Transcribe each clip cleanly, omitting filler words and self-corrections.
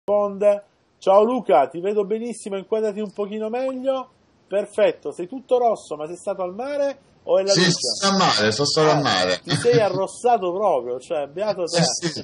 risponde. Ciao Luca, ti vedo benissimo, inquadrati un pochino meglio. Perfetto, sei tutto rosso, ma sei stato al mare o è la Sì, luce? sto al mare, sto solo al mare. Ti sei arrossato proprio, cioè beato te. Sì.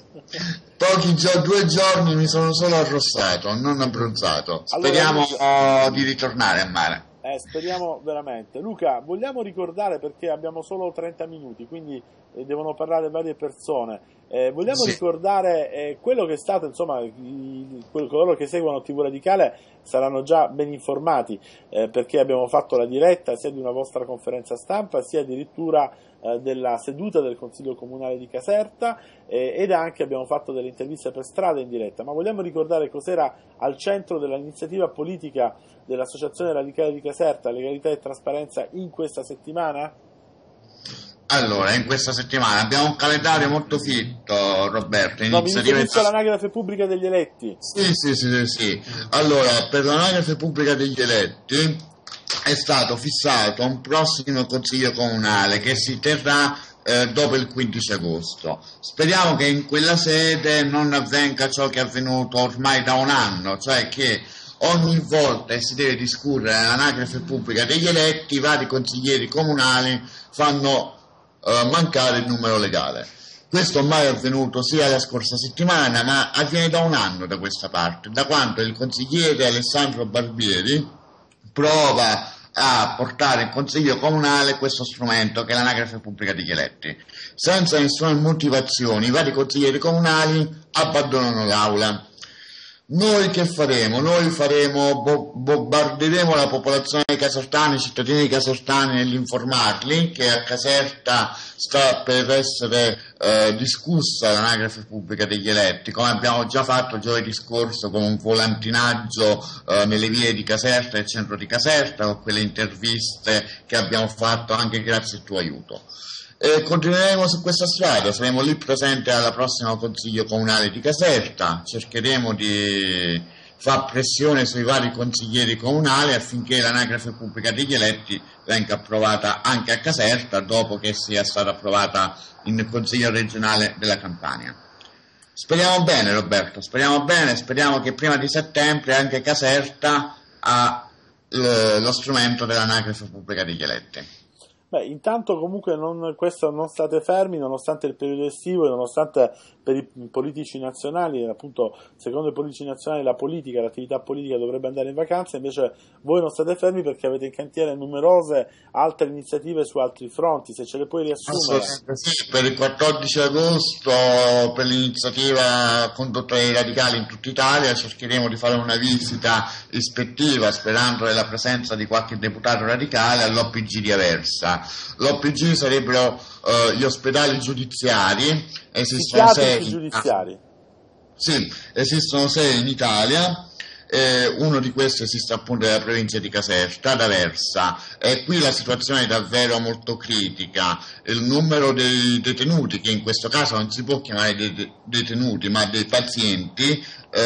2 giorni mi sono solo arrossato, non abbronzato. Speriamo di ritornare al mare. Speriamo veramente. Luca, vogliamo ricordare, perché abbiamo solo 30 minuti, quindi devono parlare varie persone. Vogliamo ricordare quello che è stato, insomma, coloro che seguono TV Radicale saranno già ben informati, perché abbiamo fatto la diretta sia di una vostra conferenza stampa, sia addirittura della seduta del Consiglio Comunale di Caserta, ed anche abbiamo fatto delle interviste per strada in diretta. Ma vogliamo ricordare cos'era al centro dell'iniziativa politica dell'Associazione Radicale di Caserta, Legalità e Trasparenza, in questa settimana? Allora, in questa settimana abbiamo un calendario molto fitto, Roberto. No, mi riferisco all'anagrafe pubblica degli eletti. Sì. Allora, per l'anagrafe pubblica degli eletti è stato fissato un prossimo consiglio comunale che si terrà dopo il 15 agosto. Speriamo che in quella sede non avvenga ciò che è avvenuto ormai da un anno, cioè che ogni volta che si deve discutere l'anagrafe pubblica degli eletti, i vari consiglieri comunali fanno mancare il numero legale. Questo ormai è avvenuto sia la scorsa settimana, ma avviene da un anno da questa parte, da quando il consigliere Alessandro Barbieri prova a portare in consiglio comunale questo strumento che è l'anagrafe pubblica degli eletti. Senza nessuna motivazione i vari consiglieri comunali abbandonano l'aula. Noi che faremo? Noi bombarderemo la popolazione casertana, i cittadini casertani, nell'informarli che a Caserta sta per essere discussa l'anagrafe pubblica degli eletti, come abbiamo già fatto giovedì scorso con un volantinaggio nelle vie di Caserta e il centro di Caserta, con quelle interviste che abbiamo fatto anche grazie al tuo aiuto. Continueremo su questa strada, saremo lì presenti alla prossima Consiglio Comunale di Caserta, cercheremo di fare pressione sui vari consiglieri comunali affinché l'anagrafe pubblica degli eletti venga approvata anche a Caserta dopo che sia stata approvata in Consiglio regionale della Campania. Speriamo bene, Roberto, speriamo che prima di settembre anche Caserta ha lo strumento dell'anagrafe pubblica degli eletti. Beh, intanto comunque non state fermi, nonostante il periodo estivo e nonostante per i politici nazionali, appunto, secondo i politici nazionali la politica, l'attività politica dovrebbe andare in vacanza, invece voi non state fermi perché avete in cantiere numerose altre iniziative su altri fronti, se ce le puoi riassumere. Sì, per il 14 agosto, per l'iniziativa condotta dai radicali in tutta Italia, cercheremo di fare una visita ispettiva, sperando nella presenza di qualche deputato radicale, all'OPG di Aversa. L'OPG sarebbero gli ospedali giudiziari, esistono 6 giudiziari. Sì, esistono 6 in Italia. Uno di questi esiste appunto nella provincia di Caserta, ad Aversa, e qui la situazione è davvero molto critica. Il numero dei detenuti, che in questo caso non si può chiamare detenuti ma dei pazienti,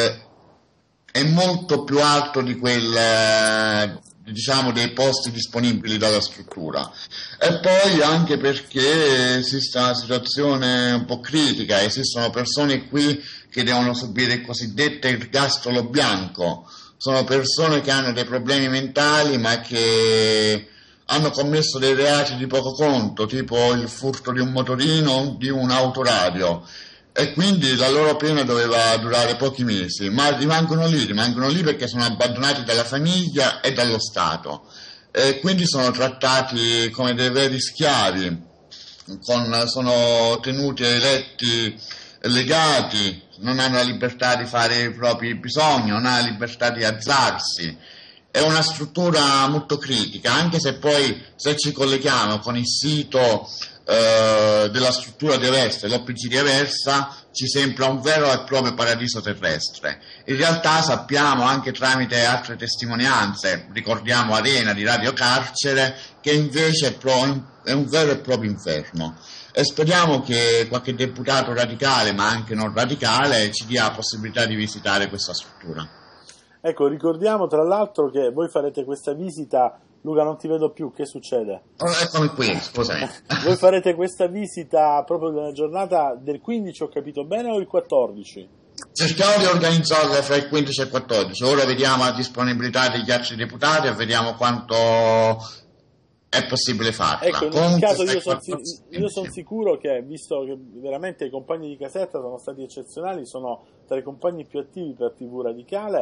è molto più alto di quel dei posti disponibili dalla struttura, e poi anche perché esiste una situazione un po' critica, esistono persone qui che devono subire il cosiddetto ergastolo bianco, sono persone che hanno dei problemi mentali ma che hanno commesso dei reati di poco conto, tipo il furto di un motorino, di un autoradio, e quindi la loro pena doveva durare pochi mesi, ma rimangono lì perché sono abbandonati dalla famiglia e dallo Stato, e quindi sono trattati come dei veri schiavi, sono tenuti ai letti legati, non hanno la libertà di fare i propri bisogni, non hanno la libertà di alzarsi. È una struttura molto critica, anche se poi, se ci colleghiamo con il sito della struttura di Aversa, l'OPG di Aversa, ci sembra un vero e proprio paradiso terrestre. In realtà sappiamo anche tramite altre testimonianze, ricordiamo Arena di Radio Carcere, che invece è un vero e proprio inferno. E speriamo che qualche deputato radicale, ma anche non radicale, ci dia la possibilità di visitare questa struttura. Ecco, ricordiamo tra l'altro che voi farete questa visita. Luca, non ti vedo più, che succede? Eccomi qui, scusami. Voi farete questa visita proprio nella giornata del 15, ho capito bene, o il 14? cerchiamo di organizzarle fra il 15 e il 14. Ora vediamo la disponibilità degli altri deputati e vediamo quanto è possibile farla. Ecco, in ogni caso io sono sicuro che, visto che veramente i compagni di Caserta sono stati eccezionali, sono tra i compagni più attivi per TV Radicale,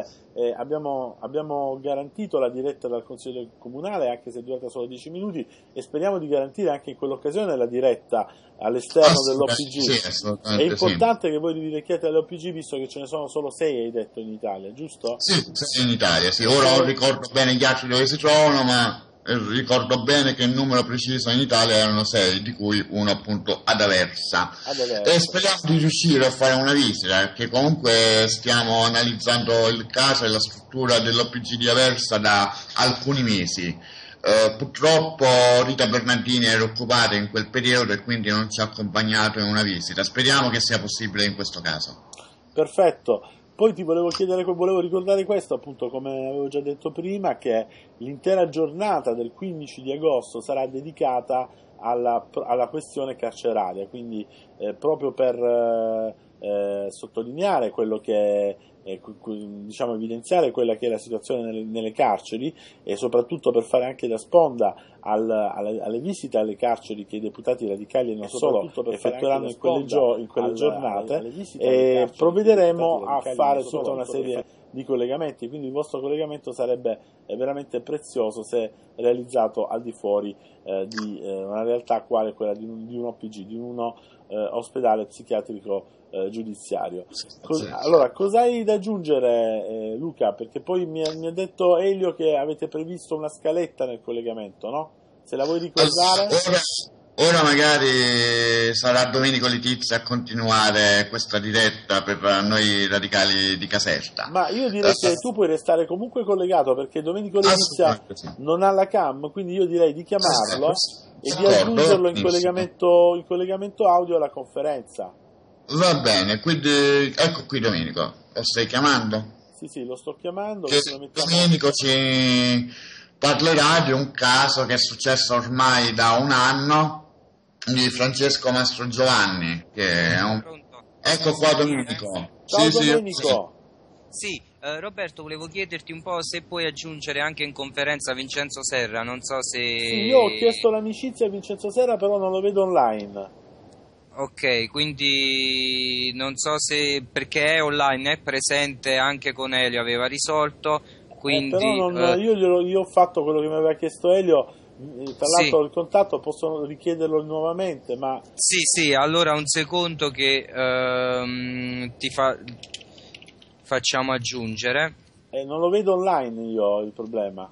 abbiamo garantito la diretta dal Consiglio Comunale, anche se è durata solo 10 minuti, e speriamo di garantire anche in quell'occasione la diretta all'esterno dell'OPG. Sì, è importante che voi vi richiedete all'OPG, visto che ce ne sono solo 6, hai detto, in Italia, giusto? Sì, in Italia, sì. Ora non ricordo bene gli altri dove si trovano, ma ricordo bene che il numero preciso in Italia erano 6, di cui uno appunto ad Aversa. E speriamo di riuscire a fare una visita, perché comunque stiamo analizzando il caso e la struttura dell'OPG di Aversa da alcuni mesi. Purtroppo Rita Bernardini era occupata in quel periodo e quindi non ci ha accompagnato in una visita. Speriamo che sia possibile in questo caso. Perfetto. Poi ti volevo ricordare questo, appunto, come avevo già detto prima, che l'intera giornata del 15 di agosto sarà dedicata alla questione carceraria, quindi proprio per sottolineare quello che diciamo, evidenziare quella che è la situazione nelle carceri, e soprattutto per fare anche da sponda alle visite alle carceri che i deputati radicali e non solo effettueranno in quelle giornate, e provvederemo a fare tutta una serie di collegamenti, quindi il vostro collegamento sarebbe veramente prezioso se realizzato al di fuori di una realtà quale quella di un OPG, di uno ospedale psichiatrico giudiziario. Allora, cosa hai da aggiungere, Luca? Perché poi mi ha detto Elio che avete previsto una scaletta nel collegamento, no? Se la vuoi ricordare? Ora magari sarà Domenico Letizia a continuare questa diretta per noi radicali di Caserta. Ma io direi che tu puoi restare comunque collegato, perché Domenico Letizia non ha la cam, quindi io direi di chiamarlo e di aggiungerlo in collegamento audio alla conferenza. Va bene, quindi ecco qui Domenico, lo stai chiamando? Sì, lo sto chiamando. Domenico ci parlerà di un caso che è successo ormai da un anno, di Francesco Mastrogiovanni, che è un... Ecco qua Domenico. Ciao Domenico. Sì, Roberto, volevo chiederti un po' se puoi aggiungere anche in conferenza Vincenzo Serra, non so se... Sì, io ho chiesto l'amicizia a Vincenzo Serra, però non lo vedo online. Ok, quindi non so se, perché è online, è presente anche con Elio, aveva risolto, quindi... però io ho fatto quello che mi aveva chiesto Elio, tra l'altro il contatto posso richiederlo nuovamente, ma... Sì, allora un secondo che facciamo aggiungere. Non lo vedo online io, il problema.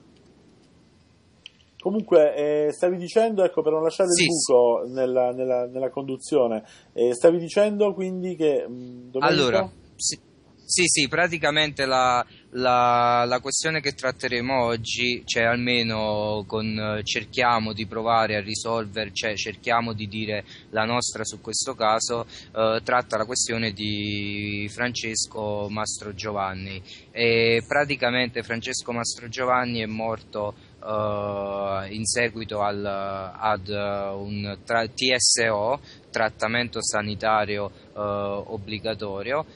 Comunque, stavi dicendo, ecco, per non lasciare il buco nella conduzione, stavi dicendo quindi che... Domenico? Allora, sì, praticamente la questione che tratteremo oggi, cioè almeno cerchiamo di provare a risolvere, cioè cerchiamo di dire la nostra su questo caso, tratta la questione di Francesco Mastrogiovanni. E praticamente Francesco Mastrogiovanni è morto in seguito ad un TSO, trattamento sanitario obbligatorio,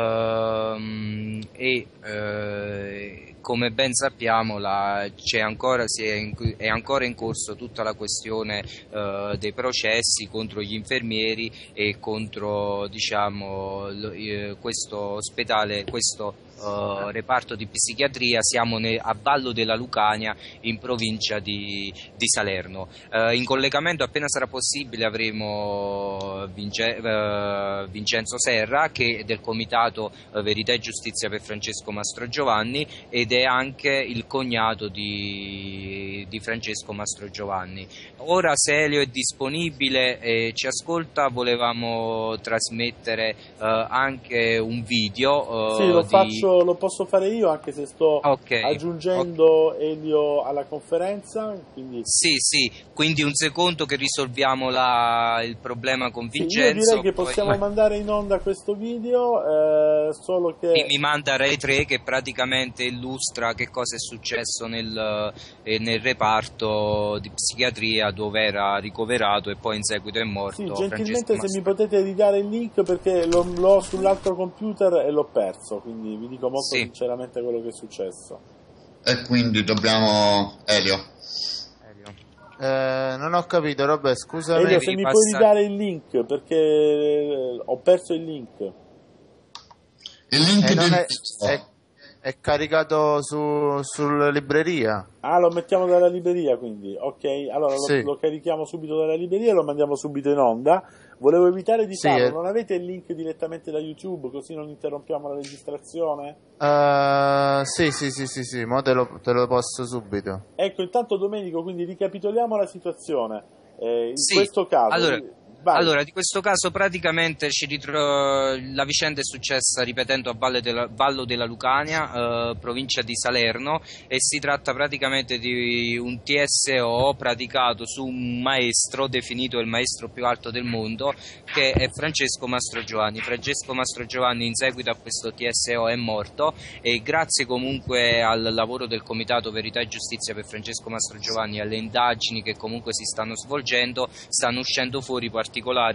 come ben sappiamo è ancora in corso tutta la questione dei processi contro gli infermieri e contro, diciamo, questo ospedale, questo reparto di psichiatria. Siamo a Vallo della Lucania, in provincia di Salerno. In collegamento, appena sarà possibile, avremo Vincenzo Serra, che è del comitato Verità e Giustizia per Francesco Mastrogiovanni ed è anche il cognato di Francesco Mastrogiovanni. Ora, se Elio è disponibile e ci ascolta, volevamo trasmettere anche un video. Sì, lo faccio lo posso fare io, anche se sto aggiungendo Elio alla conferenza. Quindi... Sì, quindi un secondo che risolviamo il problema con Vincenzo. Io direi che possiamo mandare in onda questo video, solo che... Mi manda Rai 3 che praticamente illustra che cosa è successo nel reparto di psichiatria dove era ricoverato e poi in seguito è morto. Sì, gentilmente se mi potete ridare il link, perché l'ho sull'altro computer e l'ho perso, quindi vi dico molto sinceramente quello che è successo. E quindi dobbiamo... Elio. Non ho capito, Robert, scusami. Elio, se mi puoi ridare il link, perché ho perso il link. Il link è caricato sulla libreria. Ah, lo mettiamo dalla libreria, quindi. Ok, allora lo carichiamo subito dalla libreria e lo mandiamo subito in onda. Volevo evitare di farlo. Non avete il link direttamente da YouTube, così non interrompiamo la registrazione? Sì, mo te lo posto subito. Ecco, intanto Domenico, quindi ricapitoliamo la situazione. In questo caso... Allora, di questo caso praticamente la vicenda è successa, ripeto, a Vallo della Lucania, provincia di Salerno, e si tratta praticamente di un TSO praticato su un maestro, definito il maestro più alto del mondo, che è Francesco Mastrogiovanni. Francesco Mastrogiovanni in seguito a questo TSO è morto, e grazie comunque al lavoro del Comitato Verità e Giustizia per Francesco Mastrogiovanni e alle indagini che comunque si stanno svolgendo, stanno uscendo fuori particolari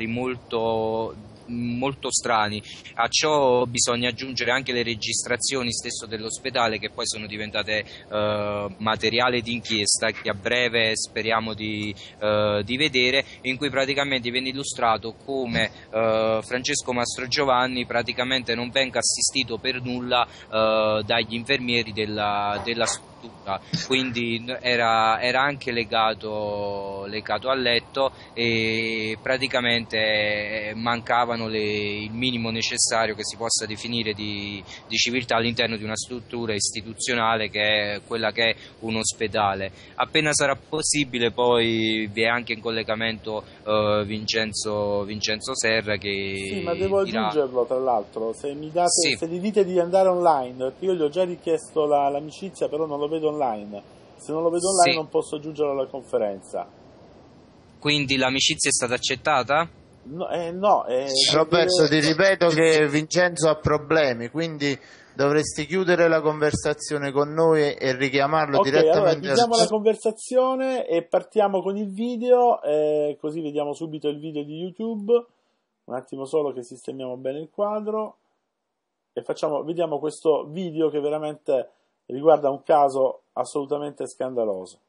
molto strani. A ciò bisogna aggiungere anche le registrazioni stesso dell'ospedale, che poi sono diventate materiale di inchiesta che a breve speriamo di vedere, in cui praticamente viene illustrato come Francesco Mastrogiovanni praticamente non venga assistito per nulla dagli infermieri della struttura, quindi era anche legato al letto, e praticamente mancavano il minimo necessario che si possa definire di civiltà all'interno di una struttura istituzionale che è quella che è un ospedale. Appena sarà possibile poi vi è anche in collegamento Vincenzo Serra che... Sì, ma devo aggiungerlo, tra l'altro, se mi date, se gli dite di andare online, perché io gli ho già richiesto l'amicizia, però non lo vedo online. Se non lo vedo online non posso aggiungerlo alla conferenza. Quindi l'amicizia è stata accettata? No, Roberto, ti ripeto che Vincenzo ha problemi, quindi dovresti chiudere la conversazione con noi e richiamarlo direttamente. Allora chiudiamo la conversazione e partiamo con il video, così vediamo subito il video di YouTube. Un attimo solo che sistemiamo bene il quadro e vediamo questo video che veramente riguarda un caso assolutamente scandaloso.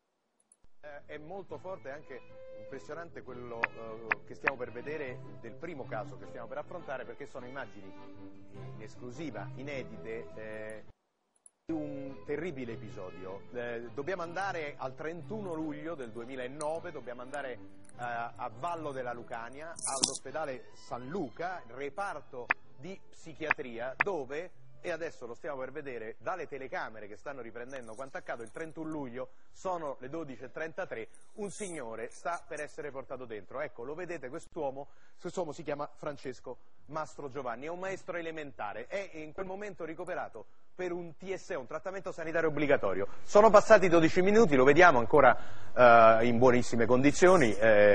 È molto forte e anche impressionante quello che stiamo per vedere del primo caso che stiamo per affrontare, perché sono immagini in esclusiva, inedite, di un terribile episodio. Dobbiamo andare al 31 luglio del 2009, dobbiamo andare a Vallo della Lucania, all'ospedale San Luca, reparto di psichiatria, dove... E adesso lo stiamo per vedere dalle telecamere che stanno riprendendo quanto accaduto. Il 31 luglio sono le 12:33, un signore sta per essere portato dentro. Ecco, lo vedete, quest'uomo si chiama Francesco Mastrogiovanni, è un maestro elementare, è in quel momento ricoverato per un TSO, un trattamento sanitario obbligatorio. Sono passati 12 minuti, lo vediamo ancora in buonissime condizioni,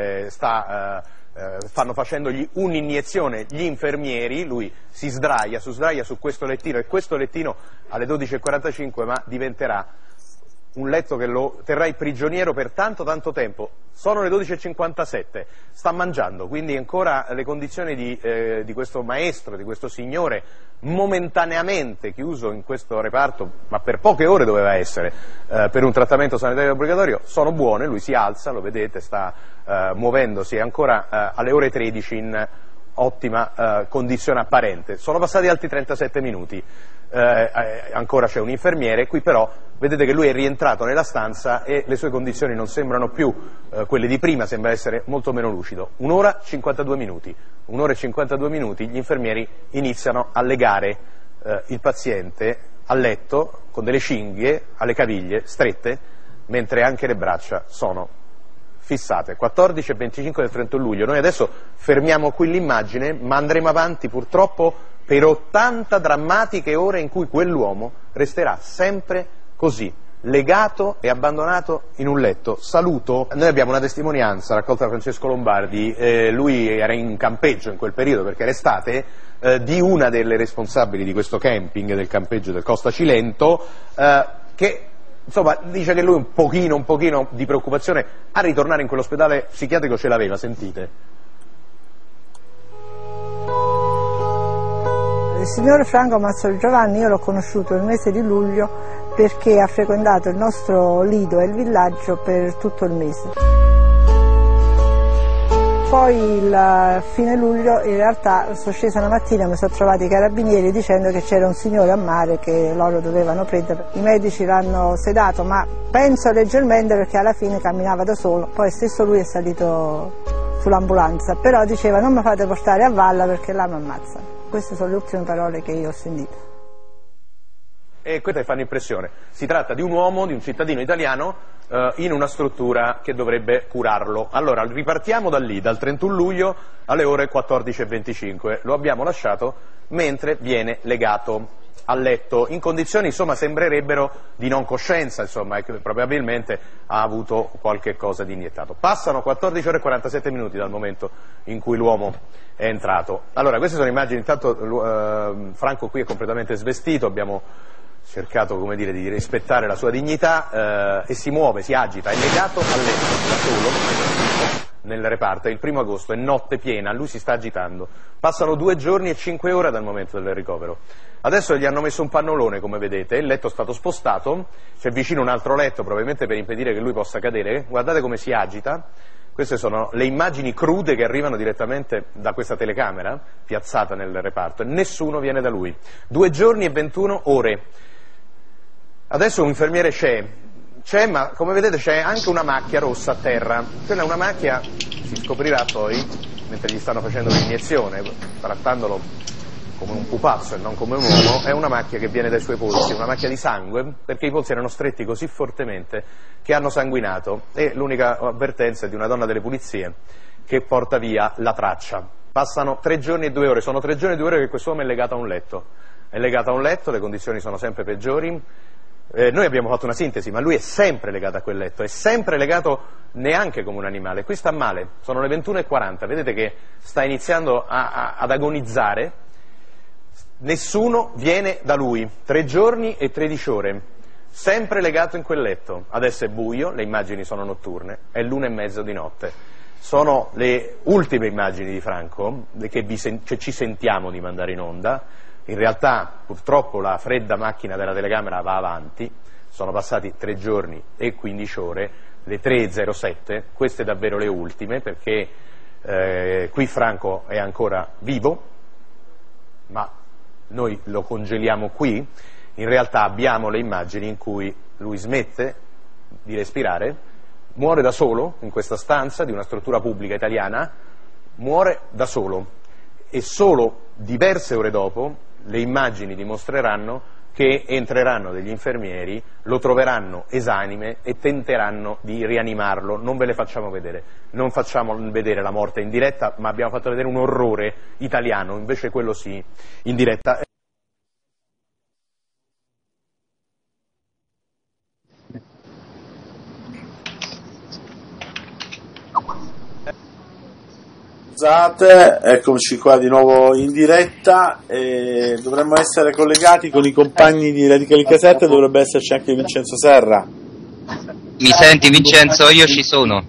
stanno facendogli un'iniezione gli infermieri, lui si sdraia su questo lettino, e questo lettino alle 12:45 ma diventerà un letto che lo terrà prigioniero per tanto tempo. Sono le 12:57, sta mangiando, quindi ancora le condizioni di questo maestro, di questo signore momentaneamente chiuso in questo reparto, ma per poche ore doveva essere, per un trattamento sanitario obbligatorio, sono buone. Lui si alza, lo vedete, sta muovendosi, è ancora alle ore 13 in ottima condizione apparente. Sono passati altri 37 minuti, ancora c'è un infermiere, qui però vedete che lui è rientrato nella stanza e le sue condizioni non sembrano più quelle di prima, sembra essere molto meno lucido. Un'ora e 52 minuti, gli infermieri iniziano a legare il paziente al letto con delle cinghie alle caviglie strette, mentre anche le braccia sono fissate. 14:25 del 31 luglio. Noi adesso fermiamo qui l'immagine, ma andremo avanti purtroppo per 80 drammatiche ore in cui quell'uomo resterà sempre così, legato e abbandonato in un letto. Saluto, noi abbiamo una testimonianza raccolta da Francesco Lombardi, lui era in campeggio in quel periodo perché era estate, di una delle responsabili di questo camping, del campeggio del Costa Cilento, che insomma dice che lui un pochino di preoccupazione a ritornare in quell'ospedale psichiatrico ce l'aveva, sentite. Il signor Franco Mazzoli Giovanni io l'ho conosciuto nel mese di luglio perché ha frequentato il nostro lido e il villaggio per tutto il mese. Poi il fine luglio in realtà sono scesa una mattina e mi sono trovati i carabinieri dicendo che c'era un signore a mare che loro dovevano prendere. I medici l'hanno sedato, ma penso leggermente perché alla fine camminava da solo, poi stesso lui è salito sull'ambulanza, però diceva non mi fate portare a valle perché là mi ammazzano. Queste sono le ultime parole che io ho sentito. E queste fanno impressione. Si tratta di un uomo, di un cittadino italiano in una struttura che dovrebbe curarlo. Allora, ripartiamo da lì, dal 31 luglio alle ore 14:25. Lo abbiamo lasciato mentre viene legato al letto, in condizioni insomma sembrerebbero di non coscienza, insomma, e che probabilmente ha avuto qualche cosa di iniettato. Passano 14 ore e 47 minuti dal momento in cui l'uomo è entrato. Allora, queste sono immagini, intanto Franco qui è completamente svestito, abbiamo cercato, come dire, di rispettare la sua dignità, e si muove, si agita, è legato al letto da solo nel reparto. È il 1° agosto, è notte piena, lui si sta agitando. Passano 2 giorni e 5 ore dal momento del ricovero. Adesso gli hanno messo un pannolone, come vedete, il letto è stato spostato, c'è vicino un altro letto, probabilmente per impedire che lui possa cadere. Guardate come si agita. Queste sono le immagini crude che arrivano direttamente da questa telecamera piazzata nel reparto e nessuno viene da lui. 2 giorni e 21 ore. Adesso un infermiere c'è, ma come vedete c'è anche una macchia rossa a terra. Quella è una macchia, si scoprirà poi, mentre gli stanno facendo l'iniezione, trattandolo come un pupazzo e non come un uomo, è una macchia che viene dai suoi polsi, una macchia di sangue, perché i polsi erano stretti così fortemente che hanno sanguinato, e l'unica avvertenza è di una donna delle pulizie che porta via la traccia. Passano 3 giorni e 2 ore, sono 3 giorni e 2 ore che quest'uomo è legato a un letto. È legato a un letto, le condizioni sono sempre peggiori. Noi abbiamo fatto una sintesi, ma lui è sempre legato a quel letto, è sempre legato neanche come un animale. Qui sta male, sono le 21:40, vedete che sta iniziando ad agonizzare. Nessuno viene da lui, 3 giorni e 13 ore, sempre legato in quel letto. Adesso è buio, le immagini sono notturne, è l'1:30 di notte. Sono le ultime immagini di Franco che ci sentiamo di mandare in onda. In realtà purtroppo la fredda macchina della telecamera va avanti, sono passati 3 giorni e 15 ore, le 3:07, queste davvero le ultime, perché qui Franco è ancora vivo, ma noi lo congeliamo qui. In realtà abbiamo le immagini in cui lui smette di respirare, muore da solo in questa stanza di una struttura pubblica italiana, muore da solo, e solo diverse ore dopo le immagini dimostreranno che entreranno degli infermieri, lo troveranno esanime e tenteranno di rianimarlo. Non ve le facciamo vedere, non facciamo vedere la morte in diretta, ma abbiamo fatto vedere un orrore italiano, invece quello sì, in diretta. Scusate, eccoci qua di nuovo in diretta, e dovremmo essere collegati con i compagni di Radicali Caserta, dovrebbe esserci anche Vincenzo Serra. Mi senti Vincenzo? Io ci sono.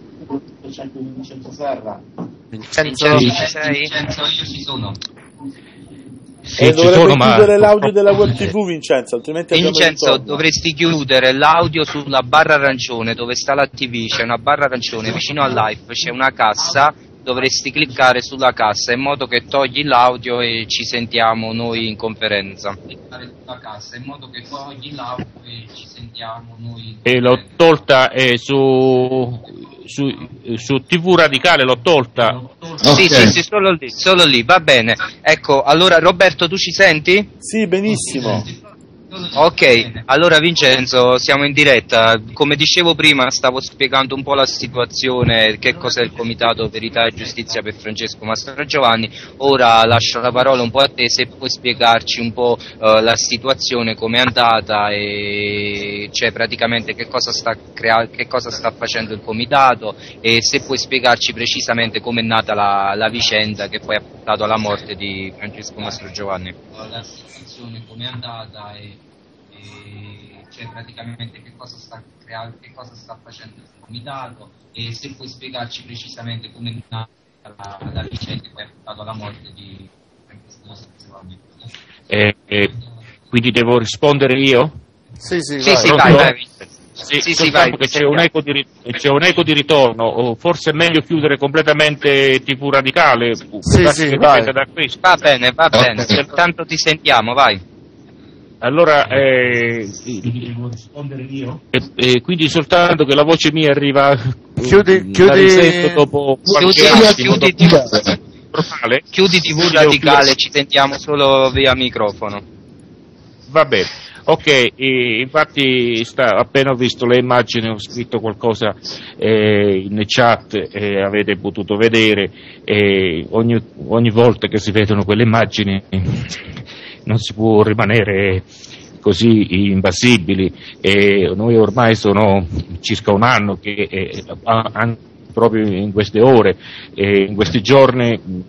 Vincenzo, ci sei? Vincenzo, io ci sono. Sì, e dovrebbe chiudere l'audio della web TV, Vincenzo, altrimenti Vincenzo, dovresti chiudere l'audio sulla barra arancione dove sta la TV, c'è una barra arancione vicino al live, c'è una cassa. Dovresti cliccare sulla cassa in modo che togli l'audio e ci sentiamo noi in conferenza. Cliccare sulla cassa in modo che togli l'audio e ci sentiamo noi. E l'ho tolta su TV Radicale, l'ho tolta. Okay. Sì, solo lì, va bene. Ecco, allora Roberto, tu ci senti? Sì, benissimo. Ok, allora Vincenzo, siamo in diretta. Come dicevo prima, stavo spiegando un po' la situazione, che cos'è il Comitato Verità e Giustizia per Francesco Mastrogiovanni. Ora lascio la parola un po' a te, se puoi spiegarci un po' la situazione, come è andata e cioè praticamente che cosa sta facendo il Comitato, e se puoi spiegarci precisamente come è nata la vicenda che poi ha portato alla morte di Francesco Mastrogiovanni. La situazione come è andata e cioè praticamente che cosa sta facendo il Comitato, e se puoi spiegarci precisamente come è nata la vicenda che poi ha portato alla morte di Francesco Mastrogiovanni. Quindi devo rispondere io? Sì, Vai. Sì, soltanto che c'è un eco di ritorno, o forse è meglio chiudere completamente TV Radicale. Sì, vai. Da questo. Va bene, tanto ti sentiamo, vai. Allora, devo rispondere io? Quindi soltanto che la voce mia arriva, chiudi dopo qualche attimo. Chiudi TV Radicale, ci sentiamo solo via microfono. Va bene. Ok, infatti appena ho visto le immagini ho scritto qualcosa in chat, avete potuto vedere, ogni volta che si vedono quelle immagini non si può rimanere così impassibili, noi ormai sono circa un anno che proprio in queste ore, in questi giorni,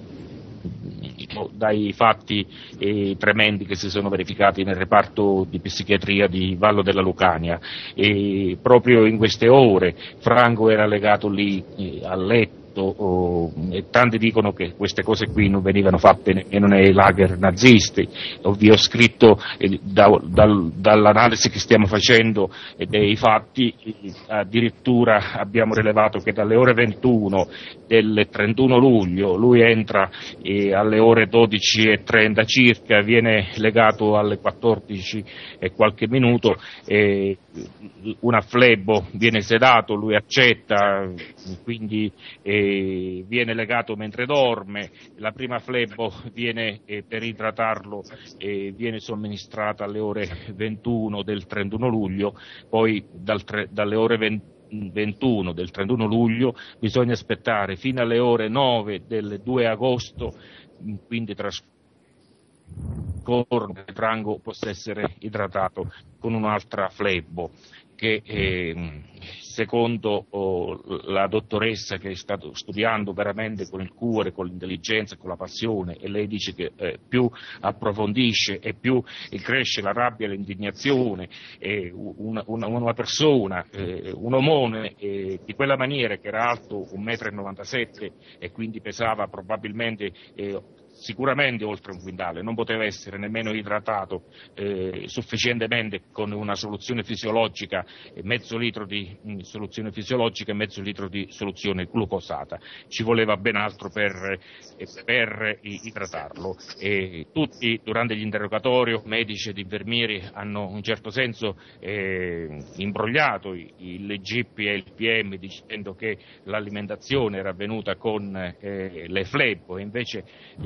dai fatti tremendi che si sono verificati nel reparto di psichiatria di Vallo della Lucania, e proprio in queste ore Franco era legato lì al letto, e tanti dicono che queste cose qui non venivano fatte nemmeno nei lager nazisti. Vi ho scritto dall'analisi che stiamo facendo dei fatti, addirittura abbiamo rilevato che dalle ore 21 del 31 luglio lui entra alle ore 12:30 circa, viene legato alle 14 e qualche minuto, una flebo, viene sedato, lui accetta, quindi viene legato mentre dorme. La prima flebo viene, per idratarlo, viene somministrata alle ore 21 del 31 luglio, poi dalle ore 21 del 31 luglio bisogna aspettare fino alle ore 9 del 2 agosto, quindi trascorre che Franco possa essere idratato con un'altra flebo che secondo la dottoressa, che è stato studiando veramente con il cuore, con l'intelligenza, con la passione, e lei dice che più approfondisce e più cresce la rabbia e l'indignazione, una persona, un omone di quella maniera, che era alto 1,97 m e quindi pesava probabilmente sicuramente oltre un quintale, non poteva essere nemmeno idratato sufficientemente con una soluzione fisiologica, mezzo litro di soluzione fisiologica e mezzo litro di soluzione glucosata. Ci voleva ben altro per idratarlo. Tutti durante gli interrogatori, medici ed infermieri, hanno in un certo senso imbrogliato il GIP e il PM dicendo che l'alimentazione era avvenuta con le flebo, e invece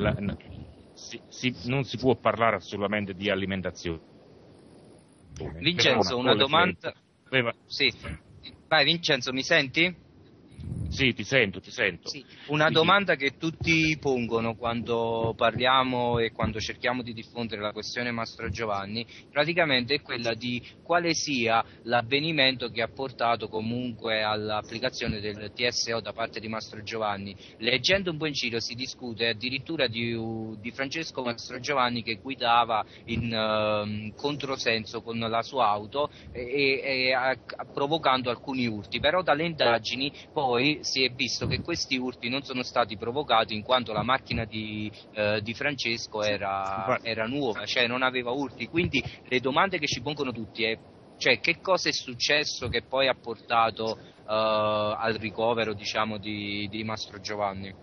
non si può parlare assolutamente di alimentazione. Vincenzo, una domanda. Sì. Vai Vincenzo, mi senti? Sì, ti sento. Sì. Una domanda che tutti pongono quando parliamo e quando cerchiamo di diffondere la questione Mastrogiovanni, praticamente è quella di quale sia l'avvenimento che ha portato comunque all'applicazione del TSO da parte di Mastrogiovanni. Leggendo un po' in giro si discute addirittura di Francesco Mastrogiovanni che guidava in controsenso con la sua auto provocando alcuni urti, però dalle indagini poi si è visto che questi urti non sono stati provocati in quanto la macchina di Francesco era nuova, cioè non aveva urti. Quindi le domande che ci pongono tutti è, cioè, che cosa è successo che poi ha portato al ricovero, diciamo, di Mastrogiovanni?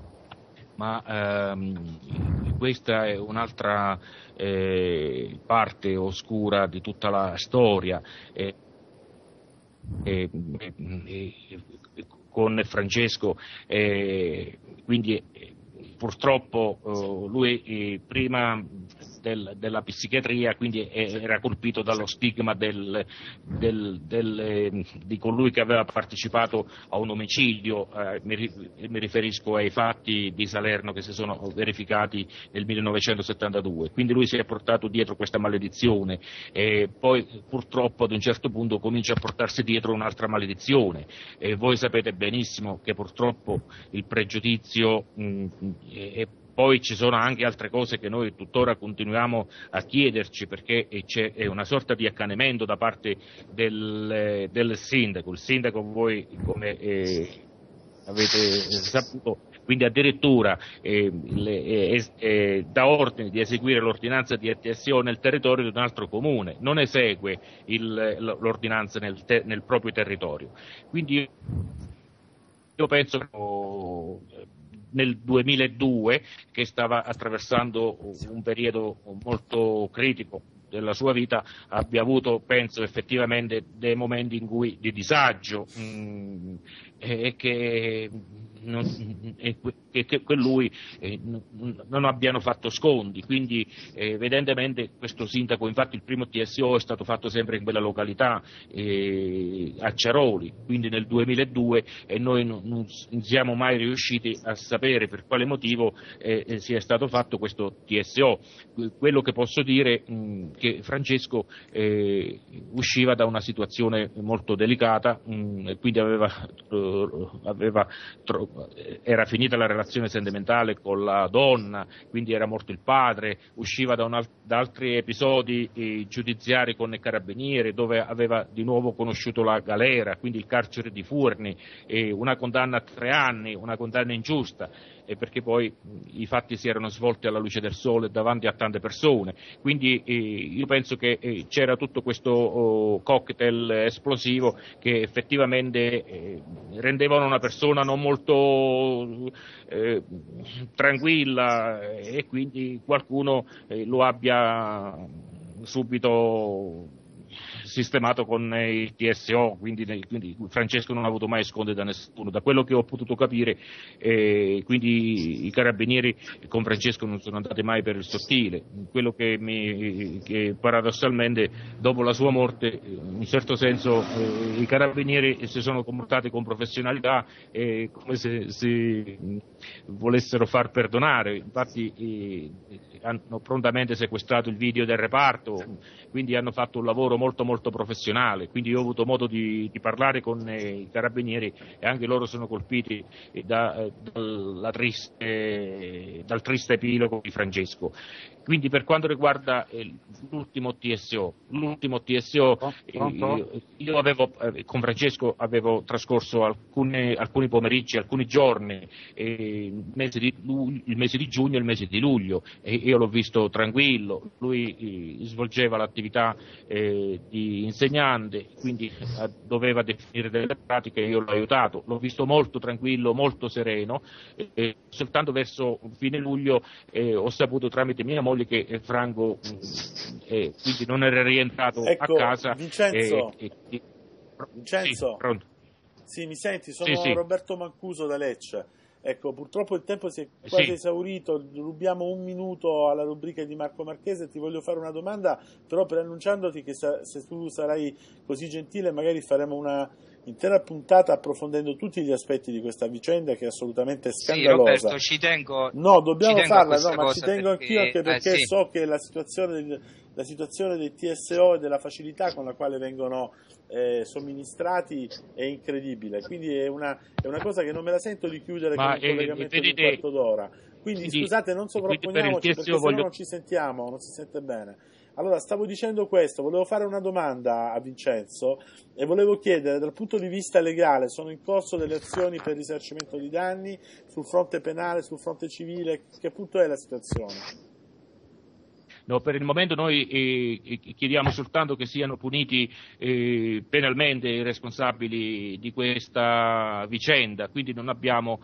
Ma questa è un'altra parte oscura di tutta la storia. Con Francesco, quindi purtroppo lui prima della psichiatria, quindi era colpito dallo stigma di colui che aveva partecipato a un omicidio. Mi riferisco ai fatti di Salerno che si sono verificati nel 1972, quindi lui si è portato dietro questa maledizione e poi purtroppo ad un certo punto comincia a portarsi dietro un'altra maledizione, e voi sapete benissimo che purtroppo il pregiudizio e poi ci sono anche altre cose che noi tuttora continuiamo a chiederci, perché c'è una sorta di accanimento da parte del sindaco. Il sindaco, voi come avete saputo, quindi addirittura dà ordine di eseguire l'ordinanza di TSO nel territorio di un altro comune, non esegue l'ordinanza nel proprio territorio. Quindi io penso che nel 2002, che stava attraversando un periodo molto critico della sua vita, abbia avuto, penso, effettivamente dei momenti di disagio, e che lui non abbiano fatto sconti, quindi evidentemente questo sindaco, infatti il primo TSO è stato fatto sempre in quella località, a Ciaroli, quindi nel 2002, e noi non siamo mai riusciti a sapere per quale motivo sia stato fatto questo TSO. Quello che posso dire che Francesco usciva da una situazione molto delicata, e quindi era finita la relazione sentimentale con la donna, quindi era morto il padre, usciva da altri episodi giudiziari con i carabinieri, dove aveva di nuovo conosciuto la galera, quindi il carcere di Fuorni, una condanna a 3 anni, una condanna ingiusta, perché poi i fatti si erano svolti alla luce del sole davanti a tante persone. Quindi io penso che c'era tutto questo cocktail esplosivo che effettivamente rendevano una persona non molto tranquilla, e quindi qualcuno lo abbia subito sistemato con il TSO, quindi Francesco non ha avuto mai sconti da nessuno, da quello che ho potuto capire, quindi i carabinieri con Francesco non sono andati mai per il sottile. Quello che paradossalmente dopo la sua morte, in un certo senso, i carabinieri si sono comportati con professionalità, come se si volessero far perdonare. Infatti hanno prontamente sequestrato il video del reparto, quindi hanno fatto un lavoro molto professionale. Quindi io ho avuto modo di parlare con i carabinieri, e anche loro sono colpiti dal triste epilogo di Francesco. Quindi per quanto riguarda l'ultimo TSO, io avevo con Francesco avevo trascorso alcuni pomeriggi, alcuni giorni, il mese di giugno e il mese di luglio, e io l'ho visto tranquillo. Lui svolgeva l'attività di insegnante, quindi doveva definire delle pratiche, io l'ho aiutato, l'ho visto molto tranquillo, molto sereno, soltanto verso fine luglio ho saputo tramite mia moglie che Franco quindi non era rientrato a casa. Vincenzo, Vincenzo, pronto? Sì, mi senti? Sono Roberto Mancuso da Lecce. Ecco, purtroppo il tempo si è quasi esaurito, rubiamo un minuto alla rubrica di Marco Marchese. Ti voglio fare una domanda, però preannunciandoti che se tu sarai così gentile magari faremo una intera puntata approfondendo tutti gli aspetti di questa vicenda, che è assolutamente scandalosa. Sì, Roberto, ci tengo. No, dobbiamo farla, ma ci perché, tengo anch'io, anche perché so che la situazione dei TSO e della facilità con la quale vengono somministrati è incredibile, quindi è una cosa che non me la sento di chiudere con un collegamento di un quarto d'ora. Quindi scusate, non sovrapponiamoci, perché se no non ci sentiamo, non si sente bene. Allora, stavo dicendo questo, volevo fare una domanda a Vincenzo e volevo chiedere, dal punto di vista legale, sono in corso delle azioni per risarcimento di danni sul fronte penale, sul fronte civile, che punto è la situazione? No, per il momento noi chiediamo soltanto che siano puniti penalmente i responsabili di questa vicenda, quindi non abbiamo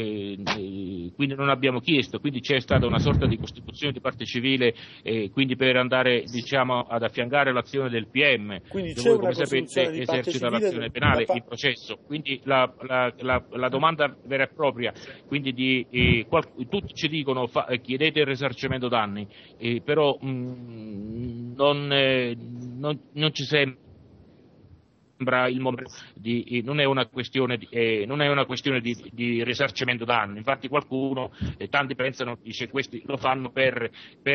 chiesto, quindi c'è stata una sorta di costituzione di parte civile, quindi per andare, diciamo, ad affiancare l'azione del PM, quindi dove, come sapete, esercita l'azione penale in processo. Quindi la domanda vera e propria, quindi tutti ci dicono chiedete il risarcimento danni, però non ci sembra il momento non è una questione di risarcimento danni. Infatti qualcuno, tanti pensano, dice, questi lo fanno per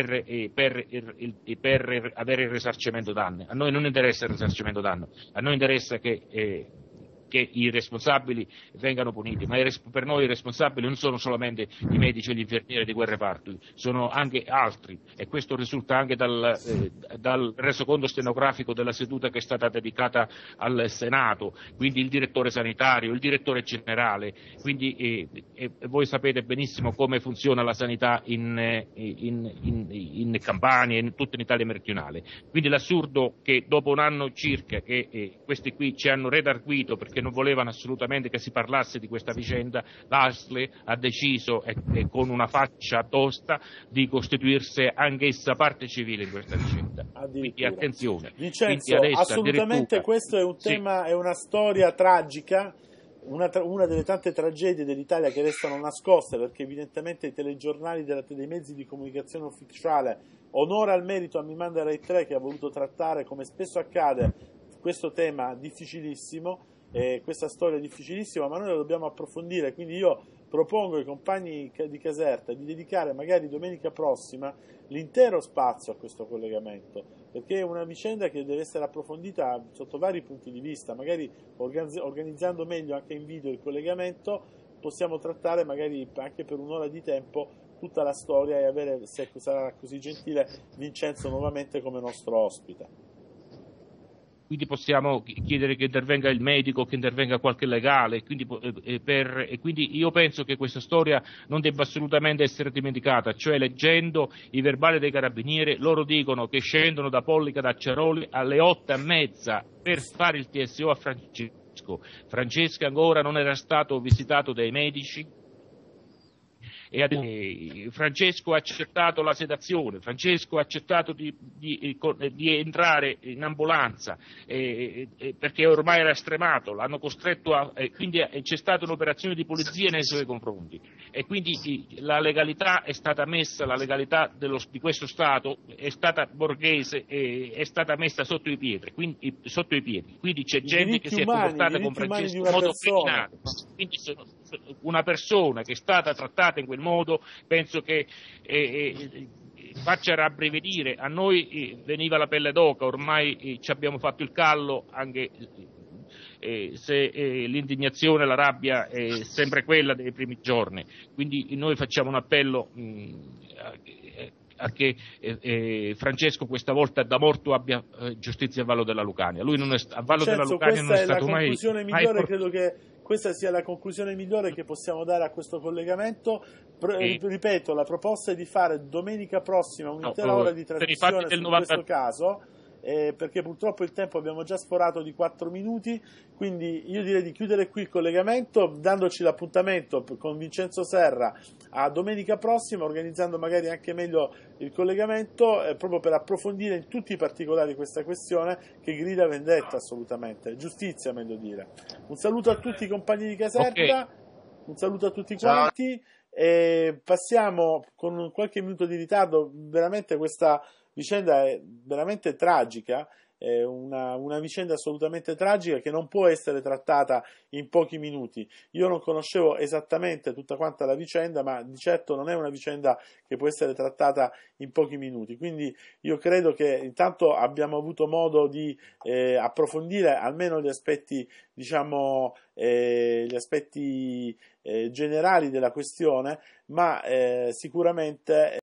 avere il risarcimento danni. A noi non interessa il risarcimento danni, a noi interessa che i responsabili vengano puniti, ma per noi i responsabili non sono solamente i medici e gli infermieri di quel reparto, sono anche altri, e questo risulta anche dal resoconto stenografico della seduta che è stata dedicata al Senato, quindi il direttore sanitario, il direttore generale, quindi voi sapete benissimo come funziona la sanità in Campania e tutta in Italia meridionale. Quindi l'assurdo che dopo un anno circa che questi qui ci hanno redarguito perché non volevano assolutamente che si parlasse di questa vicenda, l'ASL ha deciso, con una faccia tosta, di costituirsi anch'essa parte civile in questa vicenda. Quindi attenzione. Vincenzo, quindi adesso, assolutamente questo è un tema, è una storia tragica, una delle tante tragedie dell'Italia che restano nascoste, perché evidentemente i telegiornali dei mezzi di comunicazione ufficiale, onore al merito a Mimanda Rai 3 che ha voluto trattare, come spesso accade, questo tema difficilissimo, questa storia difficilissima, ma noi la dobbiamo approfondire, quindi io propongo ai compagni di Caserta di dedicare magari domenica prossima l'intero spazio a questo collegamento, perché è una vicenda che deve essere approfondita sotto vari punti di vista, magari organizzando meglio anche in video il collegamento possiamo trattare magari anche per un'ora di tempo tutta la storia e avere, se sarà così gentile, Vincenzo nuovamente come nostro ospite. Quindi possiamo chiedere che intervenga il medico, che intervenga qualche legale, quindi io penso che questa storia non debba assolutamente essere dimenticata, cioè leggendo i verbali dei carabinieri, loro dicono che scendono da Pollica d'Acciaroli alle 8:30 per fare il TSO a Francesco. Francesco ancora non era stato visitato dai medici, e Francesco ha accettato la sedazione, Francesco ha accettato di entrare in ambulanza perché ormai era stremato, l'hanno costretto quindi c'è stata un'operazione di polizia nei suoi confronti, e quindi la legalità è stata messa, la legalità di questo Stato è stata borghese, è stata messa sotto i piedi, quindi c'è gente che si è comportata con Francesco in modo criminale, quindi una persona che è stata trattata in quel modo penso che faccia rabbrividire. A noi veniva la pelle d'oca, ormai ci abbiamo fatto il callo, anche se l'indignazione, la rabbia è sempre quella dei primi giorni, quindi noi facciamo un appello a che Francesco questa volta da morto abbia giustizia a Vallo della Lucania. Lui non è, a Vallo della Lucania non è stato mai... Credo che questa sia la conclusione migliore che possiamo dare a questo collegamento. Ripeto, la proposta è di fare domenica prossima un'intera ora di trasmissione su questo caso, perché purtroppo il tempo abbiamo già sforato di 4 minuti, quindi io direi di chiudere qui il collegamento dandoci l'appuntamento con Vincenzo Serra a domenica prossima, organizzando magari anche meglio il collegamento proprio per approfondire in tutti i particolari questa questione che grida vendetta, assolutamente giustizia, meglio dire. Un saluto a tutti i compagni di Caserta, un saluto a tutti quanti, e passiamo con qualche minuto di ritardo. Veramente questa vicenda è veramente tragica, è una vicenda assolutamente tragica che non può essere trattata in pochi minuti. Io non conoscevo esattamente tutta quanta la vicenda, ma di certo non è una vicenda che può essere trattata in pochi minuti, quindi io credo che intanto abbiamo avuto modo di approfondire almeno gli aspetti, diciamo, gli aspetti generali della questione, ma sicuramente